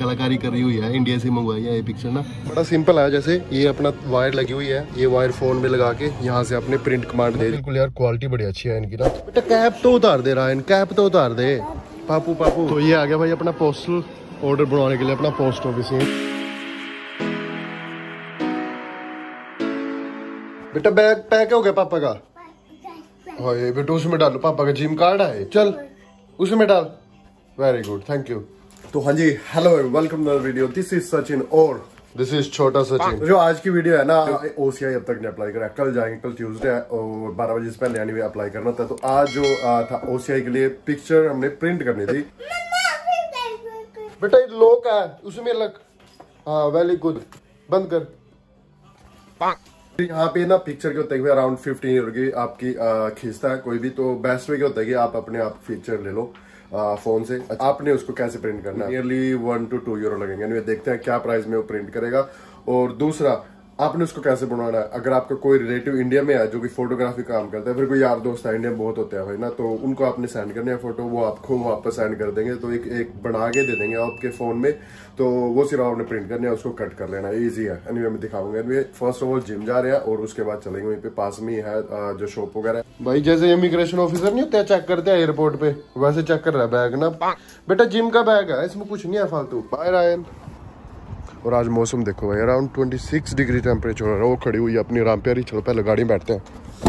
कलाकारी करी हुई है, इंडिया से मंगवाई है ये पिक्चर ना। बड़ा सिंपल है, जैसे ये अपना वायर लगी हुई है, ये वायर फोन में लगा के यहाँ से अपने प्रिंट कमांड दे। बिल्कुल यार क्वालिटी बड़ी अच्छी है इनकी ना। बेटा कैप तो उतार दे रहा है, कैप तो उतार दे पापू पापू। तो ये आ गया भाई अपना पोस्टल ऑर्डर बनवाने के लिए, अपना पोस्ट ऑफिस है। बेटा बैग पैक हो गया पापा का? हाँ बेटा उसमें डालो, पापा का जिम कार्ड है, चल उसमें डाल। Very good, thank you. तो हाँ जी, hello welcome to video, this is Sachin और दिस इज छोटा सचिन। जो आज की वीडियो है ना, OCI अब तक नहीं अप्लाई करा, कल जाएंगे, कल ट्यूसडे है और 12 बजे से पहले यानी अप्लाई करना था। तो आज जो था OCI के लिए पिक्चर हमने प्रिंट करनी थी। बेटा ये लॉक है उसमें लग, हाँ वेरी गुड, बंद कर। यहाँ पे ना पिक्चर के होता है अराउंड 15 यूरो की आपकी खींचता है कोई भी, तो बेस्ट वे क्या होता है कि आप अपने आप पिक्चर ले लो फोन से। आपने उसको कैसे प्रिंट करना है, नियरली 1 to 2 यूरो लगेंगे। देखते हैं क्या प्राइस में वो प्रिंट करेगा। और दूसरा आपने उसको कैसे बनवाना है। अगर आपका कोई रिलेटिव इंडिया में है जो कि फोटोग्राफी काम करता है, फिर कोई यार दोस्त है इंडिया में बहुत होते हैं भाई ना, तो उनको आपने सेंड करने हैं फोटो, वो आपको वापस सेंड कर देंगे। तो एक बना के दे देंगे आपके फोन में, तो वो सिर्फ आपने प्रिंट करने है, उसको कट कर लेना है, ईजी है। एनीवे मैं दिखाऊंगा। Anyway first of all gym जा रहे हैं और उसके बाद चलेंगे, वहीं पे पास में ही है जो शॉप वगैरह। भाई जैसे इमिग्रेशन ऑफिसर नहीं होते चेक करते हैं एयरपोर्ट पे, वैसे चेक कर रहा है बैग ना। बेटा जिम का बैग है, इसमें कुछ नहीं है फालतू। Bye Ryan. और आज मौसम देखो भाई, अराउंड 26 डिग्री टेम्परेचर हो रहा है। वो खड़ी हुई है अपनी आराम पे, चलो पहले गाड़ी में बैठते हैं।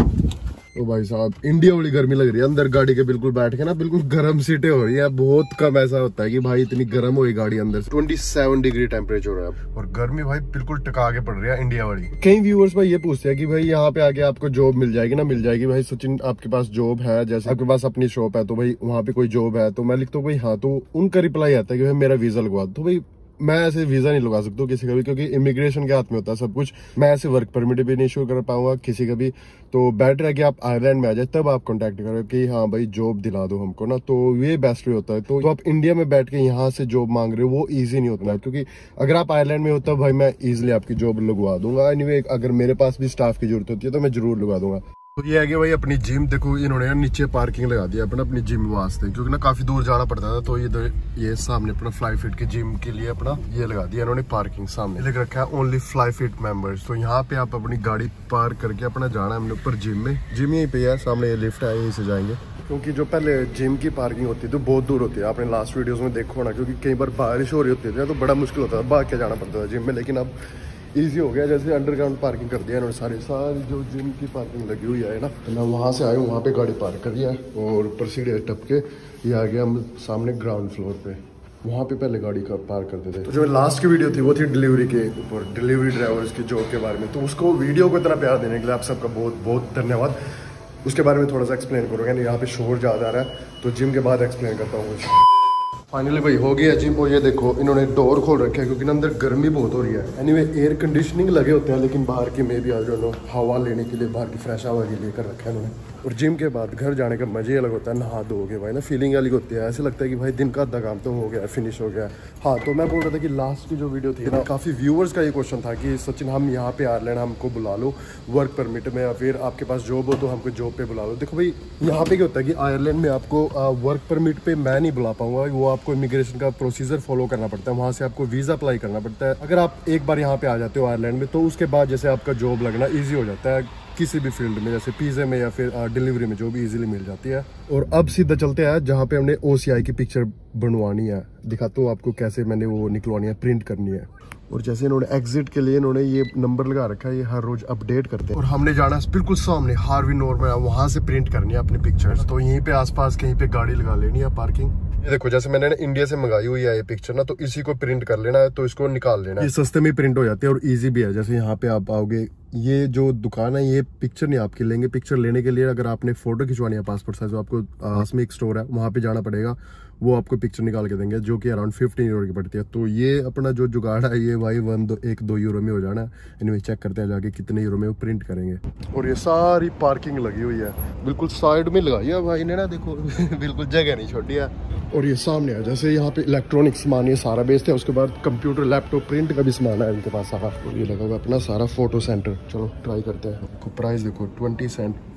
तो भाई साहब इंडिया वाली गर्मी लग रही है, अंदर गाड़ी के बिल्कुल बैठ के ना बिल्कुल गर्म सीटें हो रही है। बहुत कम ऐसा होता है कि भाई इतनी गर्म हुई गाड़ी अंदर। 27 डिग्री टेम्परेचर हो रहा है और गर्मी भाई बिल्कुल टका के पड़ रही है इंडिया वाली। कई व्यूअर्स भाई ये पूछते हैं कि भाई यहाँ पे आके आपको जॉब मिल जाएगी ना? मिल जाएगी भाई सचिन, आपके पास जॉब है, जैसे आपके पास अपनी शॉप है तो भाई वहाँ पे कोई जॉब है? तो मैं लिखता हूँ भाई हाँ, तो उनका रिप्लाई आता है कि भाई मेरा वीजा लगवा दो। तो भाई मैं ऐसे वीजा नहीं लगा सकता किसी का भी, क्योंकि इमिग्रेशन के हाथ में होता है सब कुछ। मैं ऐसे वर्क परमिट भी नहीं इशू कर पाऊंगा किसी का भी। तो बेटर है कि आप आयरलैंड में आ जाए, तब आप कांटेक्ट करो कि हाँ भाई जॉब दिला दो हमको ना, तो ये बेस्ट वे होता है। तो आप इंडिया में बैठ के यहाँ से जॉब मांग रहे हो, वो ईजी नहीं होता है, क्योंकि अगर आप आयरलैंड में होता भाई मैं ईजिली आपकी जॉब लगवा दूंगा। एनीवे अगर मेरे पास भी स्टाफ की जरूरत होती है तो मैं जरूर लगवा दूंगा। तो ये है कि भाई अपनी जिम देखो, इन्होंने नीचे पार्किंग लगा दिया अपनी जिम वास्ते, क्योंकि ना काफी दूर जाना पड़ता था। तो ये सामने अपना फ्लाई फिट की जिम के लिए अपना ये लगा दिया इन्होंने पार्किंग। सामने लिख रखा है ओनली फ्लाई फिट मेंबर्स। तो यहाँ पे आप अपनी गाड़ी पार्क करके अपना जाना है हमने ऊपर जिम में। जिम यहीं पे है, सामने ये लिफ्ट है, यहीं से जाएंगे। क्योंकि जो पहले जिम की पार्किंग होती थी बहुत दूर होती है, आपने लास्ट वीडियोस में देखो ना, क्योंकि कई बार बारिश हो रही होती थी तो बड़ा मुश्किल होता था, भाग के जाना पड़ता था जिम में। लेकिन अब ईजी हो गया, जैसे अंडरग्राउंड पार्किंग कर दिया इन्होंने। सारी जो जिम की पार्किंग लगी हुई है ना, तो मैं वहाँ से आया हूँ, वहाँ पे गाड़ी पार्क कर दिया और ऊपर सीढ़ी टप के ये आ गया हम सामने ग्राउंड फ्लोर पे। वहाँ पे पहले गाड़ी का पार्क करते थे। तो जो लास्ट की वीडियो थी वो थी डिलीवरी के ऊपर, डिलीवरी ड्राइवर्स की जॉब के बारे में। तो उसको वीडियो को इतना प्यार देने के लिए आप सबका बहुत बहुत धन्यवाद। उसके बारे में थोड़ा सा एक्सप्लेन करूँगा, यहाँ पे शोर ज़्यादा आ रहा है तो जिम के बाद एक्सप्लेन करता हूँ। फाइनली भाई हो गया जिम। और ये देखो इन्होंने डोर खोल रखा है, क्योंकि अंदर गर्मी बहुत हो रही है। एनीवे एयर कंडीशनिंग लगे होते हैं, लेकिन बाहर की में भी आज जो हवा लेने के लिए, बाहर की फ्रेश हवा के लिए कर रखा है इन्होंने। और जिम के बाद घर जाने का मजे अलग होता है, नहा धोगे भाई ना, फीलिंग अलग होती है। ऐसे लगता है कि भाई दिन का आधा काम तो हो गया, फिनिश हो गया। हाँ तो मैं बोल रहा था कि लास्ट की जो वीडियो थी ना, काफ़ी व्यूअर्स का ये क्वेश्चन था कि सचिन हम यहाँ पे आयरलैंड हमको बुला लो वर्क परमिट में, या फिर आपके पास जॉब हो तो हमको जॉब पे बुला लो। देखो भाई यहाँ पे क्या होता है कि आयरलैंड में आपको वर्क परमिट पे मैं नहीं बुला पाऊंगा, वो आपको इमिग्रेशन का प्रोसीजर फॉलो करना पड़ता है, वहाँ से आपको वीज़ा अप्लाई करना पड़ता है। अगर आप एक बार यहाँ पे आ जाते हो आयरलैंड में, तो उसके बाद जैसे आपका जॉब लगना ईजी हो जाता है किसी भी फील्ड में, जैसे पिज़्ज़े में या फिर डिलीवरी में, जो भी इजीली मिल जाती है। और अब सीधा चलते हैं जहाँ पे हमने OCI की पिक्चर बनवानी है। दिखाता हूँ आपको कैसे मैंने वो निकलवानी है, प्रिंट करनी है। और जैसे इन्होंने एग्जिट के लिए इन्होंने ये नंबर लगा रखा है, ये हर रोज अपडेट करते हैं। और हमने जाना है बिल्कुल सामने हार्वी नॉर्मल, वहां से प्रिंट करनी है अपनी पिक्चर्स। तो यहीं पे आसपास कहीं पे गाड़ी लगा लेनी है पार्किंग। ये देखो जैसे मैंने इंडिया से मंगाई हुई है ये पिक्चर ना, तो इसी को प्रिंट कर लेना है, तो इसको निकाल लेना है। ये सस्ते में प्रिंट हो जाती है और इजी भी है। जैसे यहाँ पे आप आओगे, ये जो दुकान है ये पिक्चर नहीं आपकी लेंगे। पिक्चर लेने के लिए अगर आपने फोटो खिंचवानी है पासपोर्ट साइज, तो आपको पास में एक स्टोर है वहाँ पे जाना पड़ेगा, वो आपको पिक्चर निकाल के देंगे, जो कि अराउंड 15 यूरो की पड़ती है। तो ये अपना जो जुगाड़ है ये भाई 1-2 यूरो में हो जाना है। इनमें चेक करते हैं जाके कितने यूरो में वो प्रिंट करेंगे। और ये सारी पार्किंग लगी हुई है, बिल्कुल साइड में लगाई है भाई ने ना, देखो बिल्कुल जगह नहीं छोड़ी है। और ये सामने है, जैसे यहाँ पे इलेक्ट्रॉनिक सामान ये सारा बेचते हैं। उसके बाद कंप्यूटर लैपटॉप प्रिंट का भी सामान है इनके पास सारा। और ये लगा हुआ अपना सारा फोटो सेंटर। चलो ट्राई करते हैं। प्राइस देखो 20 सेंट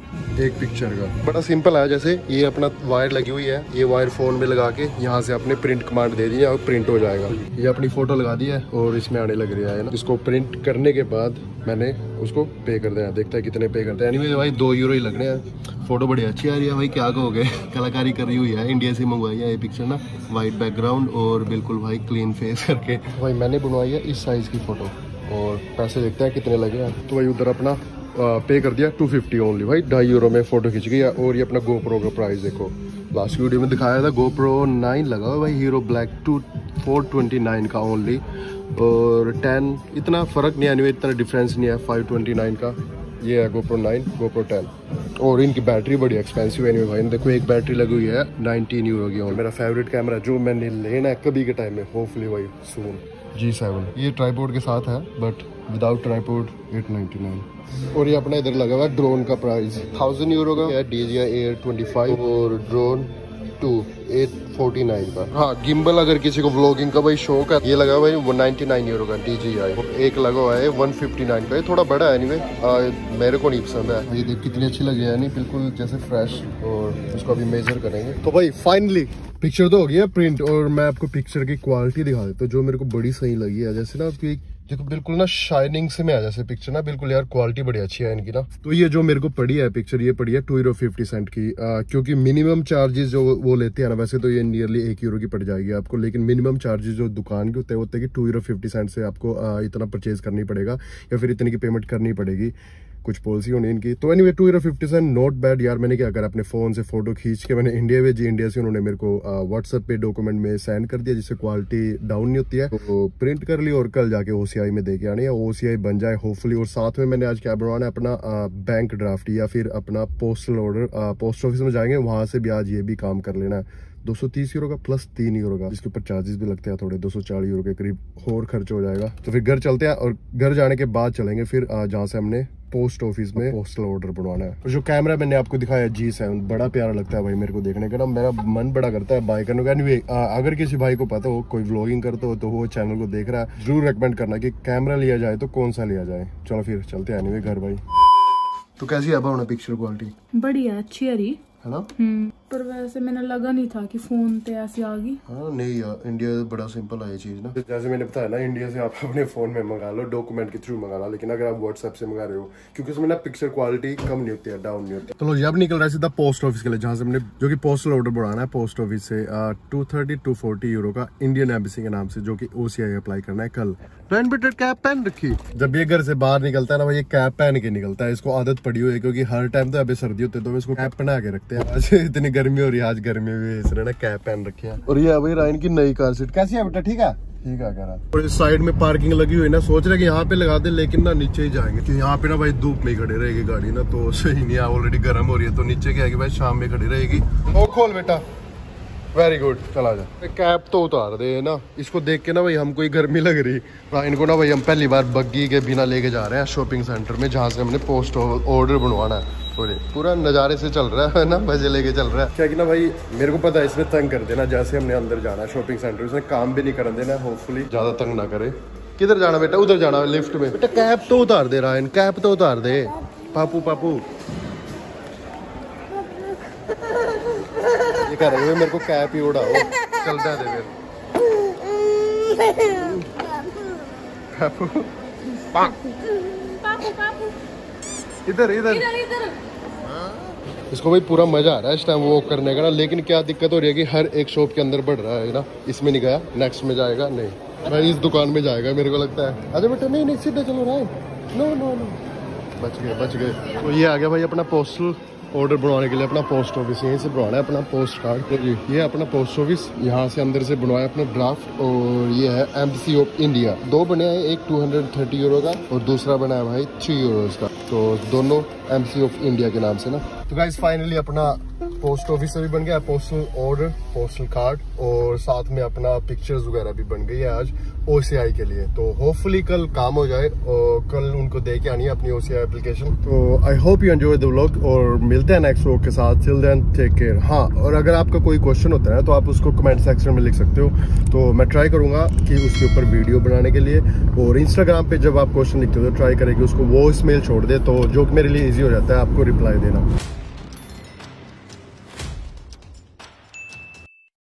एक पिक्चर का। बड़ा सिंपल है, जैसे ये अपना वायर लगी हुई है, ये वायर फोन में लगा के यहाँ से आपने प्रिंट कमांड दे दी और प्रिंट हो जाएगा। ये अपनी फोटो लगा दी है और इसमें आने लग रहा है ना। इसको प्रिंट करने के बाद मैंने उसको पे कर दिया, देखता है कितने पे करते हैं। एनीवे भाई 2 यूरो ही लग रहे हैं। फोटो बड़ी अच्छी आ रही है भाई, क्या कहोगे, कलाकारी करी हुई है, इंडिया से मंगवाई है ये पिक्चर ना, वाइट बैकग्राउंड और बिल्कुल भाई क्लीन फेस करके। भाई मैंने बनवाई है इस साइज की फोटो और पैसे देखते हैं कितने लगे हैं। तो भाई उधर अपना पे कर दिया 250 ओनली भाई, 2.5 यूरो में फोटो खींच गई। और ये अपना GoPro का प्राइस देखो, लास्ट वीडियो में दिखाया था GoPro 9 लगा हुआ भाई, हीरो ब्लैक 429 का ओनली, और 10 इतना फ़र्क नहीं है, इतना डिफरेंस नहीं है 529 का। ये है GoPro 9, GoPro 10 और इनकी बैटरी बड़ी एक्सपेंसिव है भाई। देखो एक बैटरी लगी हुई है 19 यूरो की। और मेरा फेवरेट कैमरा जो मैंने लेना है कभी के टाइम में, होपफुली भाई सून, G7। ये ट्राइपॉड के साथ है बट विदाउट ट्राइपॉड 899। और ये अपना इधर लगा हुआ है ड्रोन का प्राइस 1000 यूरो का है, DJI Air 25 और ड्रोन 2 849 का। हाँ गिम्बल अगर किसी को व्लॉगिंग का भाई शौक है, ये लगा हुआ है 199 यूरो का DJI। एक लगा हुआ है 159 का, ये थोड़ा बड़ा है एनीवे, मेरे को नहीं पसंद है। ये देख कितनी अच्छी लगी है, नहीं बिल्कुल जैसे फ्रेश। और इसको अभी मेजर करेंगे। तो भाई फाइनली पिक्चर तो हो गई है प्रिंट, और मैं आपको पिक्चर की क्वालिटी दिखा देता हूँ जो मेरे को बड़ी सही लगी है। जैसे ना आपकी देखो बिल्कुल ना शाइनिंग से में आ जैसे पिक्चर ना, बिल्कुल यार क्वालिटी बड़ी अच्छी है इनकी ना। तो ये जो मेरे को पड़ी है पिक्चर, ये पड़ी है 2 यूरो 50 सेंट की, क्योंकि मिनिमम चार्जेस जो वो लेते हैं ना, वैसे तो ये नियरली 1 यूरो की पड़ जाएगी आपको, लेकिन मिनिमम चार्जेस जो दुकान के होते हैं कि 2 यूरो 50 सेंट से आपको इतना परचेज करनी पड़ेगा या फिर इतनी की पेमेंट करनी पड़ेगी, कुछ पॉलिसी होनी इनकी। तो anyway 2 euro 50 cent not bad यार। मैंने क्या करा, अपने फ़ोन से फ़ोटो खींच के मैंने इंडिया भेजी, इंडिया से उन्होंने मेरे को व्हाट्सएप पे डॉक्यूमेंट में सेंड कर दिया, जिससे क्वालिटी डाउन नहीं होती है। तो प्रिंट कर ली और कल जाके OCI में दे के आने, या OCI बन जाए होपफुली। और साथ में मैंने आज क्या बनवाना है, अपना बैंक ड्राफ्ट या फिर अपना पोस्टल ऑर्डर, पोस्ट ऑफिस में जाएंगे, वहाँ से भी आज ये भी काम कर लेना है। 230 यूरो का प्लस 3 यूरो का, जिसके ऊपर चार्जेस भी लगते हैं थोड़े, 240 यूरो के करीब और खर्च हो जाएगा। तो फिर घर चलते हैं और घर जाने के बाद चलेंगे फिर जहाँ से हमने पोस्ट ऑफिस में पोस्टल ऑर्डर बनवाना है। और जो कैमरा मैंने आपको दिखाया G7 बड़ा प्यारा लगता है भाई मेरे को देखने का ना, मेरा मन बड़ा करता है बाय करने का। एनीवे अगर किसी भाई को पता हो, कोई व्लॉगिंग करता हो, तो वो चैनल को देख रहा है, जरूर रेकमेंड करना कि कैमरा लिया जाए तो कौन सा लिया जाए। चलो फिर चलते हैं एनीवे घर भाई। तो कैसी है भावना पिक्चर क्वालिटी? बढ़िया अच्छी है रही है ना। पर वैसे मैंने लगा नहीं था कि फोन पे ऐसी आ गई। हाँ नहीं यार, इंडिया बड़ा सिंपल है ये चीज ना। जैसे मैंने बताया ना, इंडिया से आप अपने फोन में मंगा लो, डॉक्यूमेंट के थ्रू मंगाना, लेकिन अगर आप व्हाट्सएप से मंगा रहे हो, क्योंकि उसमें ना पिक्चर क्वालिटी कम नहीं होती है, डाउन नहीं होती। तो लो अब निकल रहा है सीधा पोस्ट ऑफिस के लिए, जहाँ से हमने जो कि पोस्टल ऑर्डर बढ़ाना है पोस्ट ऑफिस से 240 यूरो का इंडियन एम्बेसी के नाम से, जो कि OCI अप्लाई करना है कल। रेनबिटेड कैप पहन रखी, जब ये घर से बाहर निकलता है ना भाई, ये कैप पहन के निकलता है। इसको आदत पड़ी हुई है, क्योंकि हर टाइम तो अभी सर्दी होती है तो इसको कैप पहना के रखते हैं। आज इतनी गर्मी हो रही है, आज गर्मी भी इसने ना कैप पहन रखी है। और ये भाई रायन की नई कार सीट, कैसी है बेटा? ठीक है, ठीक है कह रहा। और इस साइड में पार्किंग लगी हुई ना, सोच रहे कि यहाँ पे लगा दे, लेकिन ना नीचे ही जाएंगे, कि यहाँ पे ना भाई धूप में खड़े रहेगी गाड़ी ना, तो सही नहीं है, ऑलरेडी गर्म हो रही है। तो नीचे क्या है कि भाई शाम में खड़ी रहेगी। ओ खोल बेटा, वेरी गुड, चला जा। कैप तो उतार दे ना, इसको देख के ना भाई हमको ही गर्मी लग रही। इनको ना भाई हम पहली बार बग्गी के बिना लेके जा रहे हैं शॉपिंग सेंटर में, जहाँ से हमने पोस्ट ऑर्डर बनवाना है। पूरा नज़ारे से चल रहा है ना, मजे लेके चल रहा है। क्या कि ना भाई मेरे को पता है इसमें तंग कर देना, जैसे हमने अंदर जाना है शॉपिंग सेंटर, इसमें काम भी नहीं कर देना, होपफुली ज़्यादा तंग ना करे। किधर जाना बेटा? उधर जाना है लिफ्ट में। बेटा कैप तो उतार दे रहा है, कैप तो उतार दे पापू पापू। ये कह रहे मेरे को कैप ही उड़ाओ, चलता है फिर। इधर इधर इसको भाई पूरा मजा आ रहा है इस टाइम वॉक करने का ना, लेकिन क्या दिक्कत हो रही है कि हर एक शॉप के अंदर बढ़ रहा है ना। इसमें नहीं गया, नेक्स्ट में जाएगा, नहीं भाई इस दुकान में जाएगा मेरे को लगता है। अरे बेटा नहीं सीधे चलो रहा है, नो नो नो, बच गए। तो ये आ गया भाई अपना पोस्टल ऑर्डर बनवाने के लिए, अपना पोस्ट ऑफिस यहीं से बनवाना है अपना पोस्ट कार्ड। तो जी ये अपना पोस्ट ऑफिस, यहाँ से अंदर से बनवाया अपना ड्राफ्ट। और ये है एम्बेसी ऑफ इंडिया, 2 बने हैं, एक 230 यूरो का और दूसरा बना है भाई 3 यूरो का। तो दोनों एम्बेसी ऑफ इंडिया के नाम से ना। तो गाइस फाइनली अपना पोस्ट ऑफिस से भी बन गया, पोस्टल ऑर्डर, पोस्टल कार्ड, और साथ में अपना पिक्चर्स वगैरह भी बन गई है आज OCI के लिए। तो होपफुली कल काम हो जाए और कल उनको दे के आनी है अपनी OCI एप्लीकेशन। तो I hope you enjoy the vlog और मिलते हैं नेक्स्ट व्लॉग के साथ। Till then take care. हाँ, और अगर आपका कोई क्वेश्चन होता है तो आप उसको कमेंट सेक्शन में लिख सकते हो, तो मैं ट्राई करूंगा कि उसके ऊपर वीडियो बनाने के लिए। और इंस्टाग्राम पे जब आप क्वेश्चन लिखते हो तो ट्राई करें कि उसको वॉइस मेल छोड़ दे, तो जो मेरे लिए ईजी हो जाता है आपको रिप्लाई देना।